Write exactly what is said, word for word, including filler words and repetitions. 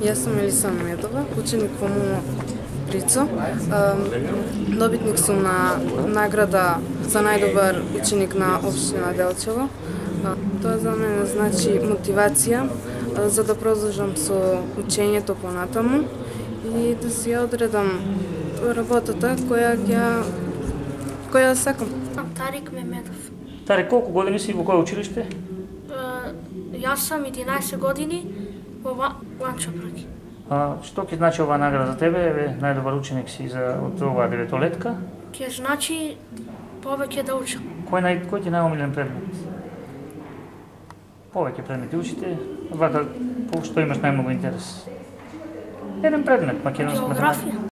Јас сум Елиса Медова, ученик во МУ Прицо. Добитник сум на награда за најдобар ученик на општина Делчево. Тоа за мене значи мотивација за да продолжам со учењето понатаму и да си ја одредам работата која ќе која сакам. Тарик Мемедов. Тарик, колку години си во кое училиште? Јас сам единаесет години во Ланчапраки. А, што ќе значи оваа награда за тебе? Еве, најдобар ученик си за од оваа деветолетка. Ќе значи повеќе да учам. Кој нај кој ти најомилен предмет? Повеќе предмети учите, вака по што имаш најмногу интерес? Еден предмет, македонски математика. Географија.